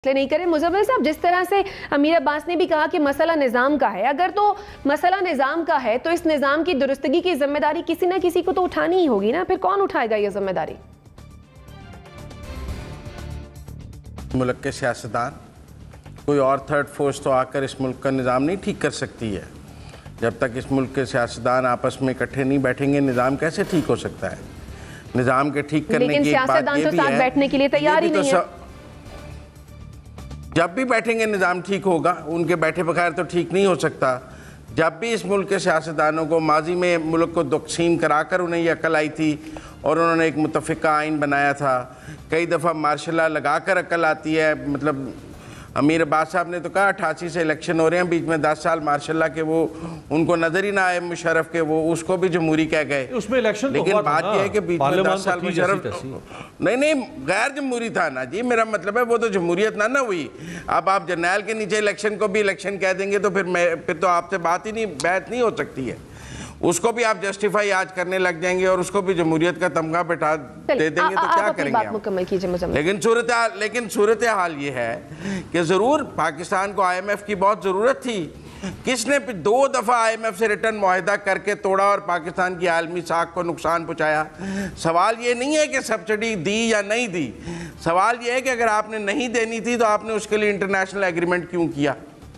नहीं करें। मुजम्मिल साहब, जिस तरह से अमीर अब्बास ने भी कहा कि मसला निज़ाम का है, अगर तो मसला निज़ाम का है तो इस निज़ाम की दुरुस्तगी की जिम्मेदारी किसी ना किसी को तो उठानी ही होगी ना, फिर कौन उठाएगा ये जिम्मेदारी? मुल्क के सियासतदान, कोई और थर्ड फोर्स तो आकर इस मुल्क का निज़ाम नहीं ठीक कर सकती है। जब तक इस मुल्क के सियासतदान आपस में इकट्ठे नहीं बैठेंगे, निज़ाम कैसे ठीक हो सकता है? निज़ाम के ठीक करने की एक बात ये भी है, बैठने के लिए तैयार ही नहीं है। जब भी बैठेंगे निज़ाम ठीक होगा, उनके बैठे बगैर तो ठीक नहीं हो सकता। जब भी इस मुल्क के सियासतदानों को माजी में मुल्क को तकसीम कराकर उन्हें यह अकल आई थी और उन्होंने एक मुतफ़िका आइन बनाया था, कई दफ़ा मार्शल लॉ लगा कर अकल आती है। मतलब अमीर अब्बास साहब ने तो कहा 88 से इलेक्शन हो रहे हैं, बीच में 10 साल मार्शल लॉ के वो उनको नज़र ही ना आए मुशर्रफ के, वो उसको भी जमहूरी कह गए उसमें इलेक्शन। लेकिन बात यह है कि बीच में 10 साल मुशर्रफ नहीं गैर जमहूरी था ना जी, मेरा मतलब है वो तो जमहूरियत ना हुई। अब आप जर्नैल के नीचे इलेक्शन को भी इलेक्शन कह देंगे तो फिर तो आपसे बात नहीं हो सकती है। उसको भी आप जस्टिफाई आज करने लग जाएंगे और उसको भी जमहूरियत का तमगा बैठा दे देंगे तो क्या करेंगे आप? लेकिन सूरत हाल ये है कि ज़रूर पाकिस्तान को IMF की बहुत ज़रूरत थी। किसने 2 दफ़ा IMF से रिटर्न मुआहिदा करके तोड़ा और पाकिस्तान की आलमी साख को नुकसान पहुँचाया? सवाल ये नहीं है कि सब्सिडी दी या नहीं दी, सवाल ये है कि अगर आपने नहीं देनी थी तो आपने उसके लिए इंटरनेशनल एग्रीमेंट क्यों किया?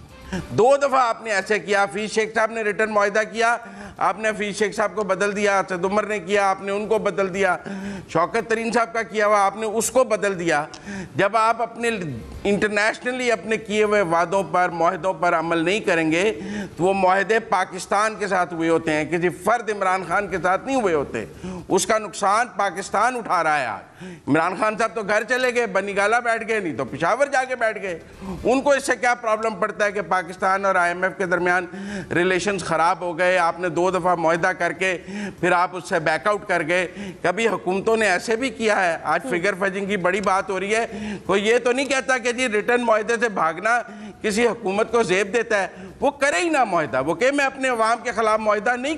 2 दफ़ा आपने ऐसे किया। हफीज़ शेख साहब ने रिटर्न मुआहिदा किया, आपने हफीज़ शेख साहब को बदल दिया। असद उमर ने किया, आपने उनको बदल दिया। शौकत तरीन साहब का किया हुआ, आपने उसको बदल दिया। जब आप अपने इंटरनेशनली अपने किए हुए वादों पर मुआहदों पर अमल नहीं करेंगे तो वो मुआहदे पाकिस्तान के साथ हुए होते हैं, किसी फ़र्द इमरान खान के साथ नहीं हुए होते। उसका नुकसान पाकिस्तान उठा रहा है आज। इमरान खान साहब तो घर चले गए, बनीगाला बैठ गए, नहीं तो पिशावर जाके बैठ गए। उनको इससे क्या प्रॉब्लम पड़ता है कि पाकिस्तान और IMF के दरमियान रिलेशंस ख़राब हो गए? आपने 2 दफ़ा मुआहदा करके फिर आप उससे बैकआउट कर गए। कभी हुकूमतों ने ऐसे भी किया है। आज फिगर फजिंग की बड़ी बात हो रही है, कोई ये तो नहीं कहता कि जी रिटर्न मुआहदे से भागना किसी हुकूमत को ज़ेब देता है। वो करे ही ना मुआहदा, वो कहे मैं अपने अवाम के ख़िलाफ़ मुआहदा नहीं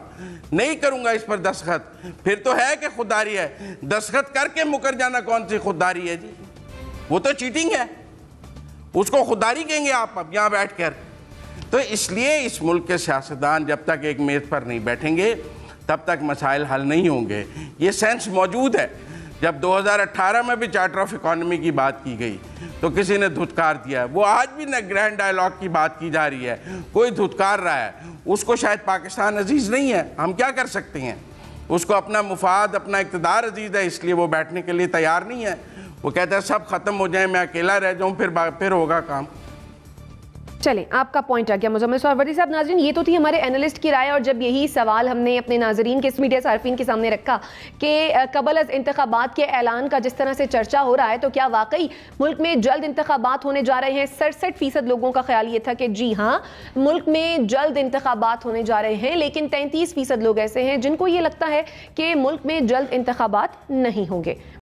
करूँगा इस पर दस्तखत। फिर तो है कि खुददारी है। दस्तखत करके मुकर जाना कौन सी खुददारी है जी? वो तो चीटिंग है, उसको खुददारी कहेंगे आप अब यहाँ बैठ कर? तो इसलिए इस मुल्क के सियासतदान जब तक एक मेज़ पर नहीं बैठेंगे तब तक मसाइल हल नहीं होंगे। ये सेंस मौजूद है। जब 2018 में भी चार्टर ऑफ इकॉनमी की बात की गई तो किसी ने धुतकार दिया है। वो आज भी न ग्रैंड डायलॉग की बात की जा रही है, कोई धुतकार रहा है। उसको शायद पाकिस्तान अजीज़ नहीं है, हम क्या कर सकते हैं? उसको अपना मुफाद, अपना इक़्तिदार अजीज़ है, इसलिए वो बैठने के लिए तैयार नहीं है। वो कहता है सब ख़त्म हो जाए, मैं अकेला रह जाऊँ, फिर होगा काम। चलें, आपका पॉइंट आ गया मुजम्मिल साहब। वरी साहब, नाज़रीन, ये तो थी हमारे एनालिस्ट की राय, और जब यही सवाल हमने अपने नाज़रीन के मीडिया सार्फिन के सामने रखा कि कबल अज़ इंतखाबात के ऐलान का जिस तरह से चर्चा हो रहा है तो क्या वाकई मुल्क में जल्द इंतखाबात होने जा रहे हैं? 67% लोगों का ख्याल ये था कि जी हाँ, मुल्क में जल्द इंतखाबात होने जा रहे हैं, लेकिन 33% लोग ऐसे हैं जिनको ये लगता है कि मुल्क में जल्द इंतखाबात नहीं होंगे।